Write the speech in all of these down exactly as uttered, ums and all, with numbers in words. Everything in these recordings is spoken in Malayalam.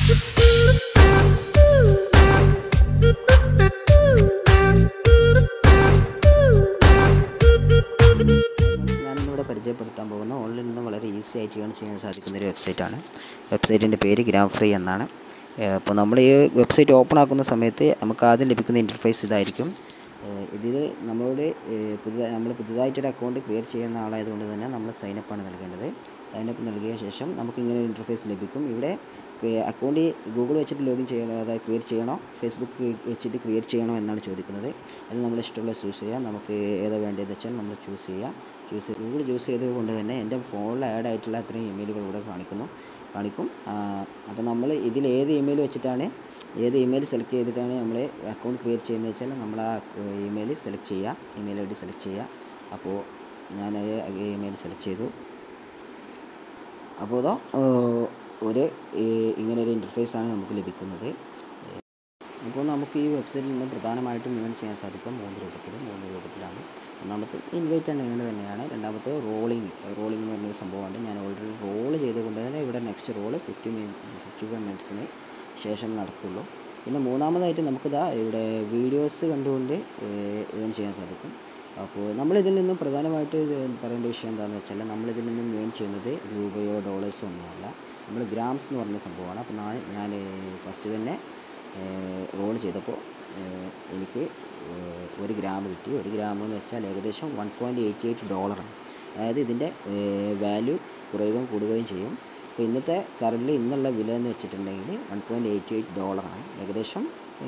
ഞാനിന്നിവിടെ പരിചയപ്പെടുത്താൻ പോകുന്ന ഓൺലൈനിൽ നിന്ന് വളരെ ഈസി ആയിട്ട് ഏൺ ചെയ്യാൻ സാധിക്കുന്ന ഒരു വെബ്സൈറ്റാണ്. വെബ്സൈറ്റിൻ്റെ പേര് ഗ്രാം ഫ്രീ എന്നാണ്. അപ്പോൾ നമ്മൾ ഈ വെബ്സൈറ്റ് ഓപ്പൺ ആക്കുന്ന സമയത്ത് നമുക്ക് ആദ്യം ലഭിക്കുന്ന ഇൻ്റർഫേസ് ഇതായിരിക്കും. ഇതിൽ നമ്മളോട് പുതുതായി നമ്മൾ പുതുതായിട്ടൊരു അക്കൗണ്ട് ക്രിയേറ്റ് ചെയ്യുന്ന ആളായതുകൊണ്ട് തന്നെ നമ്മൾ സൈനപ്പാണ് നൽകേണ്ടത്. സൈനപ്പ് നൽകിയ ശേഷം നമുക്ക് ഇങ്ങനെ ഒരു ഇൻ്റർഫേസ് ലഭിക്കും. ഇവിടെ അക്കൗണ്ട് ഗൂഗിൾ വെച്ചിട്ട് ലോഗിൻ ചെയ്യണോ, അതായത് ക്രിയേറ്റ് ചെയ്യണോ, ഫേസ്ബുക്ക് വെച്ചിട്ട് ക്രിയേറ്റ് ചെയ്യണോ എന്നാണ് ചോദിക്കുന്നത്. അതിൽ നമ്മൾ ഇഷ്ടമുള്ള ചൂസ് ചെയ്യാം. നമുക്ക് ഏതാ വേണ്ടതെന്ന് വെച്ചാൽ നമ്മൾ ചൂസ് ചെയ്യാം. ചൂസ് ഗൂഗിൾ ചൂസ് ചെയ്തത് കൊണ്ട് തന്നെ എൻ്റെ ഫോണിൽ ആഡ് ആയിട്ടുള്ള അത്രയും ഇമെയിലുകൾ ഇവിടെ കാണിക്കുന്നു കാണിക്കും അപ്പോൾ നമ്മൾ ഇതിൽ ഏത് ഇമെയിൽ വെച്ചിട്ടാണ് ഏത് ഇമെയിൽ സെലക്ട് ചെയ്തിട്ടാണ് നമ്മൾ അക്കൗണ്ട് ക്രിയേറ്റ് ചെയ്യുന്നത് വെച്ചാൽ നമ്മൾ ആ ഇമെയിൽ സെലക്ട് ചെയ്യുക, ഇമെയിൽ ഐ ഡി സെലക്ട് ചെയ്യുക. അപ്പോൾ ഞാൻ ഇമെയിൽ സെലക്ട് ചെയ്തു. അപ്പോൾ ഇതോ ഒരു ഇങ്ങനൊരു ഇൻ്റർഫേസാണ് നമുക്ക് ലഭിക്കുന്നത്. അപ്പോൾ നമുക്ക് ഈ വെബ്സൈറ്റിൽ നിന്ന് പ്രധാനമായിട്ടും ഏൺ ചെയ്യാൻ സാധിക്കും മൂന്ന് രൂപത്തിൽ മൂന്ന് രൂപത്തിലാണ്. ഒന്നാമത്തെ ഇൻവൈറ്റ് ആൻഡ് ഏൺ തന്നെയാണ്. രണ്ടാമത്തെ റോളിംഗ് റോളിംഗ് എന്ന് പറഞ്ഞൊരു സംഭവമുണ്ട്. ഞാൻ ഓൾറെഡി റോൾ ചെയ്തുകൊണ്ട് തന്നെ ഇവിടെ next roll fifty minute fifty five മിനിറ്റ്സിന് ശേഷം നടക്കുള്ളൂ. പിന്നെ മൂന്നാമതായിട്ട് നമുക്കിതാ ഇവിടെ വീഡിയോസ് കണ്ടുകൊണ്ട് ഏൺ ചെയ്യാൻ സാധിക്കും. അപ്പോൾ നമ്മളിതിൽ നിന്നും പ്രധാനമായിട്ട് പറയേണ്ട വിഷയം എന്താണെന്ന് വെച്ചാൽ നമ്മളിതിൽ നിന്നും ഏൺ ചെയ്യുന്നത് രൂപയോ ഡോളേഴ്സോ ഒന്നുമല്ല, നമ്മൾ ഗ്രാംസ് എന്ന് പറഞ്ഞ സംഭവമാണ്. അപ്പോൾ ഞാൻ ഞാൻ ഫസ്റ്റ് തന്നെ റോൾ ചെയ്തപ്പോൾ എനിക്ക് ഒരു ഗ്രാം കിട്ടി. ഒരു ഗ്രാം എന്ന് വെച്ചാൽ ഏകദേശം വൺ പോയിൻറ്റ് എയ്റ്റി എയ്റ്റ് ഡോളറാണ്. അതായത് ഇതിൻ്റെ വാല്യൂ കുറയുകയും കൂടുകയും ചെയ്യും. അപ്പോൾ ഇന്നത്തെ കറൻറ്റിൽ ഇന്നുള്ള വില എന്ന് വെച്ചിട്ടുണ്ടെങ്കിൽ വൺ പോയിൻറ്റ് എയ്റ്റി എയ്റ്റ് ഡോളറാണ്. ഏകദേശം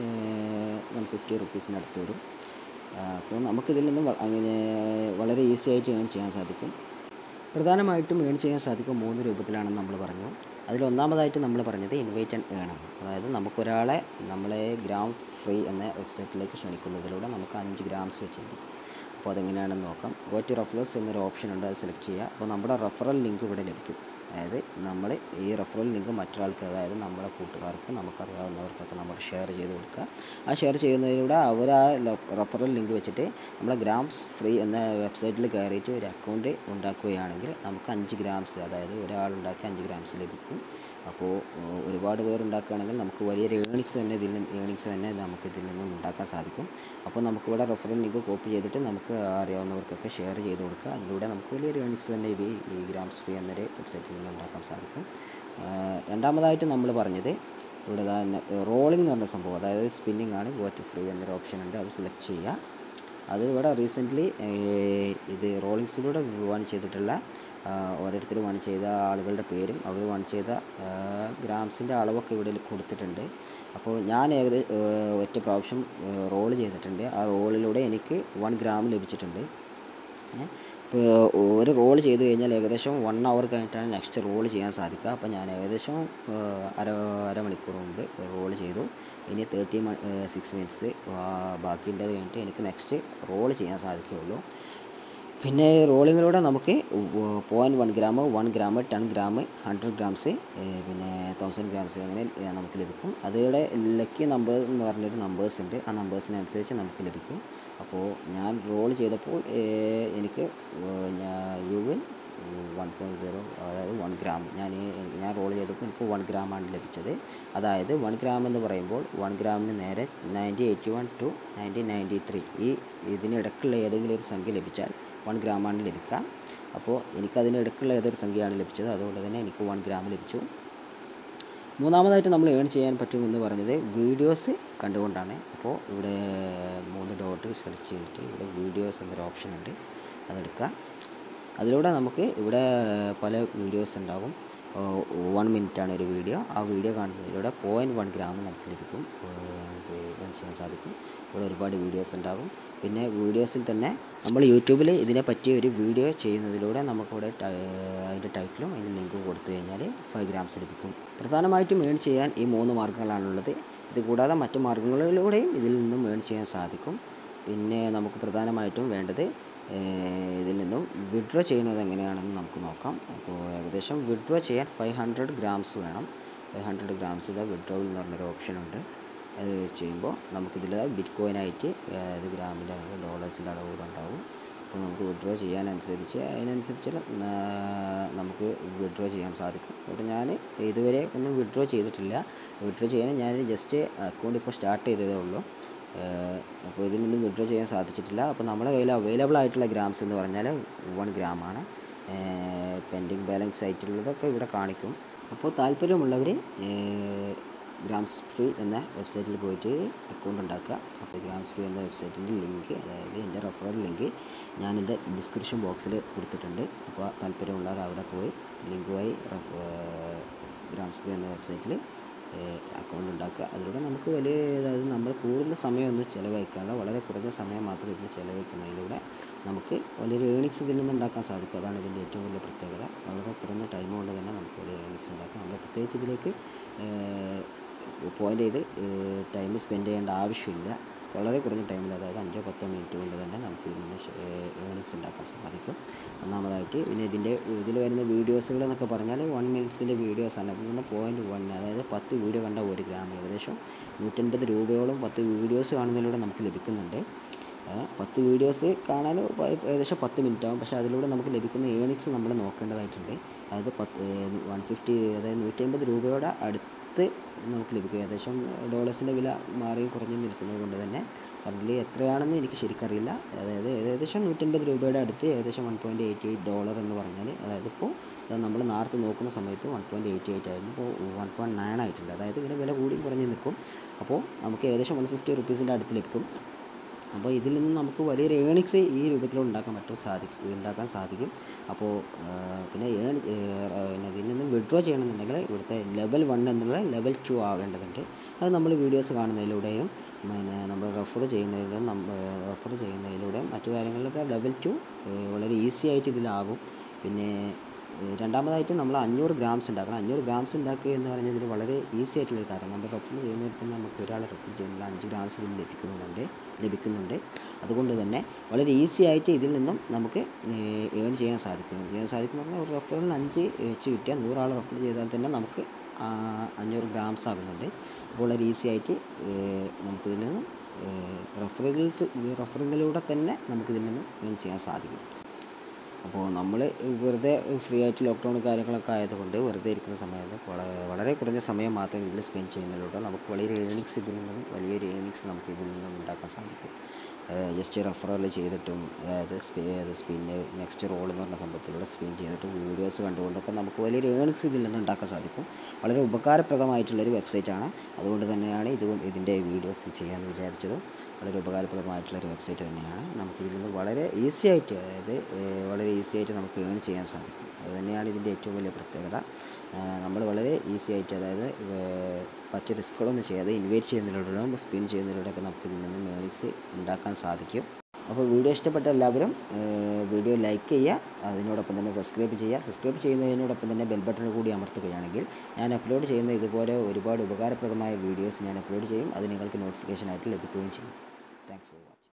വൺ ഫിഫ്റ്റി റുപ്പീസിനടുത്ത് വരും. അപ്പോൾ നമുക്കിതിൽ നിന്നും അങ്ങനെ വളരെ ഈസി ആയിട്ട് ഏൺ ചെയ്യാൻ സാധിക്കും. പ്രധാനമായിട്ടും ഏൺ ചെയ്യാൻ സാധിക്കും മൂന്ന് രൂപത്തിലാണെന്ന് നമ്മൾ പറഞ്ഞു. അതിലൊന്നാമതായിട്ട് നമ്മൾ പറഞ്ഞത് ഇൻവൈറ്റ് ആൻഡ് ഏൺ ആണ്. അതായത് നമുക്കൊരാളെ നമ്മളെ ഗ്രാം ഫ്രീ എന്ന വെബ്സൈറ്റിലേക്ക് ക്ഷണിക്കുന്നതിലൂടെ നമുക്ക് അഞ്ച് ഗ്രാംസ് വെച്ച് ലഭിക്കും. അപ്പോൾ അതെങ്ങനെയാണെന്ന് നോക്കാം. ഗോ ടു റെഫറൽസ് എന്നൊരു ഓപ്ഷൻ ഉണ്ട്, അത് സെലക്ട് ചെയ്യുക. അപ്പോൾ നമ്മുടെ റെഫറൽ ലിങ്ക് ഇവിടെ ലഭിക്കും. അതായത് നമ്മൾ ഈ റെഫറൽ ലിങ്ക് മറ്റൊരാൾക്ക്, അതായത് നമ്മുടെ കൂട്ടുകാർക്ക്, നമുക്കറിയാവുന്നവർക്കൊക്കെ നമ്മൾ ഷെയർ ചെയ്ത് കൊടുക്കുക. ആ ഷെയർ ചെയ്യുന്നതിലൂടെ അവർ ആ റെഫറൽ ലിങ്ക് വെച്ചിട്ട് നമ്മളെ ഗ്രാംസ് ഫ്രീ എന്ന വെബ്സൈറ്റിൽ കയറിയിട്ട് ഒരു അക്കൗണ്ട് ഉണ്ടാക്കുകയാണെങ്കിൽ നമുക്ക് അഞ്ച് ഗ്രാംസ്, അതായത് ഒരാളുണ്ടാക്കി അഞ്ച് ഗ്രാംസ് ലഭിക്കും. അപ്പോൾ ഒരുപാട് പേർ ഉണ്ടാക്കുകയാണെങ്കിൽ നമുക്ക് വലിയൊരു ഏണിങ്സ് തന്നെ ഇതിൽ നിന്ന് ഏണിങ്സ് തന്നെ നമുക്ക് ഇതിൽ നിന്നും ഉണ്ടാക്കാൻ സാധിക്കും. അപ്പോൾ നമുക്കിവിടെ റെഫറൽ ലിങ്ക് കോപ്പി ചെയ്തിട്ട് നമുക്ക് അറിയാവുന്നവർക്കൊക്കെ ഷെയർ ചെയ്ത് കൊടുക്കുക. അതിലൂടെ നമുക്ക് വലിയൊരു ഏണിങ്സ് തന്നെ ഇത് ഈ ഗ്രാംസ് ഫ്രീ എന്നൊരു വെബ്സൈറ്റിൽ നിന്ന് ഉണ്ടാക്കാൻ സാധിക്കും. രണ്ടാമതായിട്ട് നമ്മൾ പറഞ്ഞത് ഇവിടെ റോളിംഗ് എന്ന് പറഞ്ഞ സംഭവം, അതായത് സ്പിന്നിങ് ആണ്. ഗോ ടു ഫ്രീ എന്നൊരു ഓപ്ഷൻ ഉണ്ട്, അത് സെലക്ട് ചെയ്യുക. അത് ഇവിടെ റീസെൻ്റ്ലി ഇത് റോളിങ്സിലൂടെ വാൺ ചെയ്തിട്ടുള്ള ഓരോരുത്തർ വാൺ ചെയ്ത ആളുകളുടെ പേരും അവർ വാൺ ചെയ്ത ഗ്രാംസിൻ്റെ അളവൊക്കെ ഇവിടെ കൊടുത്തിട്ടുണ്ട്. അപ്പോൾ ഞാൻ ഏകദേശം ഒറ്റ പ്രാവശ്യം റോൾ ചെയ്തിട്ടുണ്ട്. ആ റോളിലൂടെ എനിക്ക് വൺ ഗ്രാം ലഭിച്ചിട്ടുണ്ട്. ഇപ്പോൾ ഒരു റോൾ ചെയ്ത് കഴിഞ്ഞാൽ ഏകദേശം വൺ അവർ കഴിഞ്ഞിട്ടാണ് നെക്സ്റ്റ് റോൾ ചെയ്യാൻ സാധിക്കുക. അപ്പോൾ ഞാൻ ഏകദേശം അര അരമണിക്കൂർ മുമ്പ് റോൾ ചെയ്തു. ഇനി തേർട്ടി സിക്സ് മിനിറ്റ്സ് ബാക്കിയുള്ളത് കഴിഞ്ഞിട്ട് എനിക്ക് നെക്സ്റ്റ് റോൾ ചെയ്യാൻ സാധിക്കുകയുള്ളൂ. പിന്നെ റോളിങ്ങിലൂടെ നമുക്ക് point one gram one gram ten gram hundred grams പിന്നെ തൗസൻഡ് ഗ്രാംസ് അങ്ങനെ നമുക്ക് ലഭിക്കും. അതിവിടെ ലക്കി നമ്പർ എന്ന് പറഞ്ഞൊരു നമ്പേഴ്സ് ഉണ്ട്. ആ നമ്പേഴ്സിനനുസരിച്ച് നമുക്ക് ലഭിക്കും. അപ്പോൾ ഞാൻ റോൾ ചെയ്തപ്പോൾ എനിക്ക് you win one point zero, അതായത് വൺ ഗ്രാം ഞാൻ ഞാൻ റോൾ ചെയ്തപ്പോൾ എനിക്ക് വൺ ഗ്രാമാണ് ലഭിച്ചത്. അതായത് വൺ ഗ്രാം എന്ന് പറയുമ്പോൾ വൺ ഗ്രാമിന് നേരെ ninety eighty one two nineteen ninety three ഈ ഇതിനിടയ്ക്കുള്ള ഏതെങ്കിലും ഒരു സംഖ്യ ലഭിച്ചാൽ വൺ ഗ്രാമാണ് ലഭിക്കുക. അപ്പോൾ എനിക്കതിനിടയ്ക്കുള്ള ഏതൊരു സംഖ്യയാണ് ലഭിച്ചത്, അതുകൊണ്ട് തന്നെ എനിക്ക് വൺ ഗ്രാം ലഭിച്ചു. മൂന്നാമതായിട്ട് നമ്മൾ ഏൺ ചെയ്യാൻ പറ്റുമെന്ന് പറഞ്ഞത് വീഡിയോസ് കണ്ടുകൊണ്ടാണ്. അപ്പോൾ ഇവിടെ മൂന്ന് ഡോട്ട് സെലക്ട് ചെയ്തിട്ട് ഇവിടെ വീഡിയോസ് എന്നൊരു ഓപ്ഷൻ ഉണ്ട്, അതെടുക്കുക. അതിലൂടെ നമുക്ക് ഇവിടെ പല വീഡിയോസ് ഉണ്ടാകും. വൺ മിനിറ്റാണ് ഒരു വീഡിയോ. ആ വീഡിയോ കാണുന്നതിലൂടെ പോയിൻറ്റ് വൺ ഗ്രാം നമുക്ക് ലഭിക്കും, ഏൺ ചെയ്യാൻ സാധിക്കും. ഇവിടെ ഒരുപാട് വീഡിയോസ് ഉണ്ടാകും. പിന്നെ വീഡിയോസിൽ തന്നെ നമ്മൾ യൂട്യൂബിൽ ഇതിനെ പറ്റിയ ഒരു വീഡിയോ ചെയ്യുന്നതിലൂടെ നമുക്കിവിടെ അതിൻ്റെ ടൈറ്റിലും അതിൻ്റെ ലിങ്കും കൊടുത്തു കഴിഞ്ഞാൽ ഫൈവ് ഗ്രാംസ് ലഭിക്കും. പ്രധാനമായിട്ടും ഏൺ ചെയ്യാൻ ഈ മൂന്ന് മാർഗ്ഗങ്ങളാണുള്ളത്. ഇത് കൂടാതെ മറ്റു മാർഗ്ഗങ്ങളിലൂടെയും ഇതിൽ നിന്നും ഏൺ ചെയ്യാൻ സാധിക്കും. പിന്നെ നമുക്ക് പ്രധാനമായിട്ടും വേണ്ടത് ഇതിൽ നിന്നും വിഡ്രോ ചെയ്യുന്നത് എങ്ങനെയാണെന്ന് നമുക്ക് നോക്കാം. അപ്പോൾ ഏകദേശം വിഡ്രോ ചെയ്യാൻ ഫൈവ് ഹൺഡ്രഡ് ഗ്രാംസ് വേണം. ഫൈവ് ഹൺഡ്രഡ് ഗ്രാംസ് ഇതാ വിഡ്രോയിൽ എന്ന് പറഞ്ഞൊരു ഓപ്ഷനുണ്ട്. അത് ചെയ്യുമ്പോൾ നമുക്കിതിൽ ബിറ്റ് കോയിനായിട്ട് അതായത് ഗ്രാമിൻ്റെ അളവ് ഡോളേഴ്സിൻ്റെ അളവ് ഉണ്ടാവും. അപ്പോൾ നമുക്ക് വിഡ്രോ ചെയ്യാനനുസരിച്ച് അതിനനുസരിച്ച് നമുക്ക് വിഡ്രോ ചെയ്യാൻ സാധിക്കും. അപ്പോൾ ഞാൻ ഇതുവരെ ഒന്നും വിഡ്രോ ചെയ്തിട്ടില്ല. വിഡ്രോ ചെയ്യാൻ ഞാൻ ജസ്റ്റ് അക്കൗണ്ട് ഇപ്പോൾ സ്റ്റാർട്ട് ചെയ്തതേ ഉള്ളൂ. അപ്പോൾ ഇതിൽ നിന്നും വിഡ്രോ ചെയ്യാൻ സാധിച്ചിട്ടില്ല. അപ്പോൾ നമ്മുടെ കയ്യിൽ അവൈലബിൾ ആയിട്ടുള്ള ഗ്രാംസ് എന്ന് പറഞ്ഞാൽ വൺ ഗ്രാമാണ്. പെൻഡിങ് ബാലൻസ് ആയിട്ടുള്ളതൊക്കെ ഇവിടെ കാണിക്കും. അപ്പോൾ താല്പര്യമുള്ളവർ ഗ്രാംസ് ഫ്രീ എന്ന വെബ്സൈറ്റിൽ പോയിട്ട് അക്കൗണ്ട് ഉണ്ടാക്കുക. അപ്പോൾ ഗ്രാംസ് ഫ്രീ എന്ന വെബ്സൈറ്റിൻ്റെ ലിങ്ക്, അതായത് എൻ്റെ റെഫറൽ ലിങ്ക് ഞാൻ എൻ്റെ ഡിസ്ക്രിപ്ഷൻ ബോക്സിൽ കൊടുത്തിട്ടുണ്ട്. അപ്പോൾ താല്പര്യമുള്ളവർ അവിടെ പോയി ലിങ്കുമായി ഗ്രാംസ് ഫ്രീ എന്ന വെബ്സൈറ്റിൽ അക്കൗണ്ട് ഉണ്ടാക്കുക. അതിലൂടെ നമുക്ക് വലിയ, അതായത് നമ്മൾ കൂടുതൽ സമയമൊന്നും ചിലവഴിക്കാനുള്ള, വളരെ കുറഞ്ഞ സമയം മാത്രം ഇതിൽ ചിലവഴിക്കുന്നതിലൂടെ നമുക്ക് വലിയൊരു ഏണിങ്സ് ഇതിൽ നിന്ന് ഉണ്ടാക്കാൻ സാധിക്കും. അതാണ് ഇതിൻ്റെ ഏറ്റവും വലിയ പ്രത്യേകത. വളരെ കുറഞ്ഞ ടൈം കൊണ്ട് തന്നെ നമുക്ക് ഒരു ഏണിങ്സ് ഉണ്ടാക്കാം. നമ്മൾ പ്രത്യേകിച്ച് ഇതിലേക്ക് പോയിൻ്റ് ചെയ്ത് ടൈം സ്പെൻഡ് ചെയ്യേണ്ട ആവശ്യമില്ല. വളരെ കുറഞ്ഞ ടൈമിൽ, അതായത് അഞ്ചോ പത്തോ മിനിറ്റ് കൊണ്ട് തന്നെ നമുക്ക് ഇതിൽ നിന്ന് ഏണിങ്സ് ഉണ്ടാക്കാൻ സാധിക്കും. ഒന്നാമതായിട്ട് പിന്നെ ഇതിൻ്റെ ഇതിൽ വരുന്ന വീഡിയോസുകൾ എന്നൊക്കെ പറഞ്ഞാൽ വൺ മിനിറ്റ്സിൻ്റെ വീഡിയോസാണ്. അതിൽ നിന്ന് പോയിൻറ്റ് വൺ, അതായത് പത്ത് വീഡിയോ കണ്ട ഒരു ഗ്രാം, ഏകദേശം നൂറ്റൻപത് രൂപയോളം പത്ത് വീഡിയോസ് കാണുന്നതിലൂടെ നമുക്ക് ലഭിക്കുന്നുണ്ട്. പത്ത് വീഡിയോസ് കാണാൻ ഏകദേശം പത്ത് മിനിറ്റ് ആകും. പക്ഷേ അതിലൂടെ നമുക്ക് ലഭിക്കുന്ന ഏണിങ്സ് നമ്മൾ നോക്കേണ്ടതായിട്ടുണ്ട്. അതായത് പത്ത് വൺ ഫിഫ്റ്റി അതായത് നൂറ്റി അമ്പത് രൂപയുടെ അടുത്ത് നമുക്ക് ലഭിക്കും. ഏകദേശം ഡോളേഴ്സിൻ്റെ വില മാറിയും കുറഞ്ഞും നിൽക്കുന്നത് കൊണ്ട് തന്നെ അതിൽ എത്രയാണെന്ന് എനിക്ക് ശരിക്കറിയില്ല. അതായത് ഏകദേശം നൂറ്റൻപത് രൂപയുടെ അടുത്ത്, ഏകദേശം one point eighty eight dollar എന്ന് പറഞ്ഞാൽ, അതായത് ഇപ്പോൾ നമ്മൾ നേരത്തെ നോക്കുന്ന സമയത്ത് വൺ പോയിൻറ്റ് എയ്റ്റി എയ്റ്റ് ആയിരുന്നു, ഇപ്പോൾ വൺ പോയിൻറ്റ് നയൻ ആയിട്ടുണ്ട്. അതായത് ഇങ്ങനെ വില കൂടിയും കുറഞ്ഞ് നിൽക്കും. അപ്പോൾ നമുക്ക് ഏകദേശം വൺ ഫിഫ്റ്റി റുപ്പീസിൻ്റെ അടുത്ത് ലഭിക്കും. അപ്പോൾ ഇതിൽ നിന്ന് നമുക്ക് വലിയൊരു ഏണിങ്സ് ഈ രൂപത്തിൽ ഉണ്ടാക്കാൻ പറ്റും സാധിക്കും ഉണ്ടാക്കാൻ സാധിക്കും. അപ്പോൾ പിന്നെ ഏൺ പിന്നെ ഇതിൽ നിന്ന് വിഡ്രോ ചെയ്യണമെന്നുണ്ടെങ്കിൽ ഇവിടുത്തെ ലെവൽ വൺ എന്നുള്ള ലെവൽ ടു ആകേണ്ടതുണ്ട്. അത് നമ്മൾ വീഡിയോസ് കാണുന്നതിലൂടെയും പിന്നെ നമ്മൾ റെഫർ ചെയ്യുന്നതിലൂടെ റെഫർ ചെയ്യുന്നതിലൂടെയും മറ്റു കാര്യങ്ങളിലൊക്കെ ലെവൽ ടു വളരെ ഈസി ആയിട്ട് ഇതിലാകും. പിന്നെ രണ്ടാമതായിട്ട് നമ്മൾ അഞ്ഞൂറ് ഗ്രാംസ് ഉണ്ടാക്കണം. അഞ്ഞൂറ് ഗ്രാംസ് ഉണ്ടാക്കുക എന്ന് പറഞ്ഞാൽ ഇതിൽ വളരെ ഈസി ആയിട്ടുള്ളൊരു കാര്യം. നമ്മൾ റെഫർ ചെയ്യുന്നിടത്ത് തന്നെ നമുക്ക് ഒരാളെ റെഫർ ചെയ്യുന്നില്ല, അഞ്ച് ഗ്രാംസ് ഇതിൽ ലഭിക്കുന്നുണ്ട് ലഭിക്കുന്നുണ്ട് അതുകൊണ്ട് തന്നെ വളരെ ഈസി ആയിട്ട് ഇതിൽ നിന്നും നമുക്ക് ഏൺ ചെയ്യാൻ സാധിക്കും ചെയ്യാൻ സാധിക്കും പറഞ്ഞാൽ ഒരു റെഫറിന് അഞ്ച് വെച്ച് കിട്ടിയാൽ നൂറാൾ റെഫർ ചെയ്താൽ തന്നെ നമുക്ക് അഞ്ഞൂറ് ഗ്രാംസ് ആകുന്നുണ്ട്. അപ്പോൾ വളരെ ഈസി ആയിട്ട് നമുക്കിതിൽ നിന്നും റെഫറിൽ റെഫറിങ്ങിലൂടെ തന്നെ നമുക്കിതിൽ നിന്നും ഏൺ ചെയ്യാൻ സാധിക്കും. അപ്പോൾ നമ്മൾ വെറുതെ ഫ്രീ ആയിട്ട് ലോക്ക്ഡൗൺ കാര്യങ്ങളൊക്കെ ആയതുകൊണ്ട് വെറുതെ ഇരിക്കുന്ന സമയത്ത് വളരെ കുറഞ്ഞ സമയം മാത്രം ഇതിൽ സ്പെൻഡ് ചെയ്യുന്നതിലൂടെ നമുക്ക് വലിയൊരു ഏണിങ്സ് ഇതിൽ നിന്നും വലിയൊരു ഏണിങ്സ് നമുക്ക് ഇതിൽ നിന്നും ഉണ്ടാക്കാൻ സാധിക്കും. ജസ്റ്റ് റെഫറൽ ചെയ്തിട്ടും, അതായത് സ്പേ സ്പിന്ന് നെക്സ്റ്റ് റോൾ എന്ന് പറഞ്ഞ സംഭവത്തിലൂടെ സ്പിൻ ചെയ്തിട്ടും വീഡിയോസ് കണ്ടുകൊണ്ടൊക്കെ നമുക്ക് വലിയൊരു ഏണിങ്സ് ഇതിൽ നിന്ന് ഉണ്ടാക്കാൻ സാധിക്കും. വളരെ ഉപകാരപ്രദമായിട്ടുള്ളൊരു വെബ്സൈറ്റാണ്. അതുകൊണ്ട് തന്നെയാണ് ഇത് ഇതിൻ്റെ വീഡിയോസ് ചെയ്യാമെന്ന് വിചാരിച്ചതും. വളരെ ഉപകാരപ്രദമായിട്ടുള്ളൊരു വെബ്സൈറ്റ് തന്നെയാണ്. നമുക്കിതിൽ നിന്ന് വളരെ ഈസി ആയിട്ട്, അതായത് വളരെ ഈസി ആയിട്ട് നമുക്ക് ഏൺ ചെയ്യാൻ സാധിക്കും. അതുതന്നെയാണ് ഇതിൻ്റെ ഏറ്റവും വലിയ പ്രത്യേകത. നമ്മൾ വളരെ ഈസി ആയിട്ട്, അതായത് മറ്റ് റിസ്ക്കുകളൊന്നും ചെയ്യാതെ ഇൻവൈറ്റ് ചെയ്യുന്നതിലൂടെ സ്പിൻ ചെയ്യുന്നതിലൂടെയൊക്കെ നമുക്ക് ഇതിൽ നിന്നും ഏണിങ്സ് ഉണ്ടാക്കാൻ സാധിക്കും. അപ്പോൾ വീഡിയോ ഇഷ്ടപ്പെട്ട എല്ലാവരും വീഡിയോ ലൈക്ക് ചെയ്യുക, അതിനോടൊപ്പം തന്നെ സബ്സ്ക്രൈബ് ചെയ്യുക. സബ്സ്ക്രൈബ് ചെയ്യുന്നതിനോടൊപ്പം തന്നെ ബെൽ ബട്ടൺ കൂടി അമർത്തുകയാണെങ്കിൽ ഞാൻ അപ്ലോഡ് ചെയ്യുന്ന ഇതുപോലെ ഒരുപാട് ഉപകാരപ്രദമായ വീഡിയോസ് ഞാൻ അപ്ലോഡ് ചെയ്യും. അത് നിങ്ങൾക്ക് നോട്ടിഫിക്കേഷനായിട്ട് ലഭിക്കുകയും ചെയ്യും. Thanks for watching.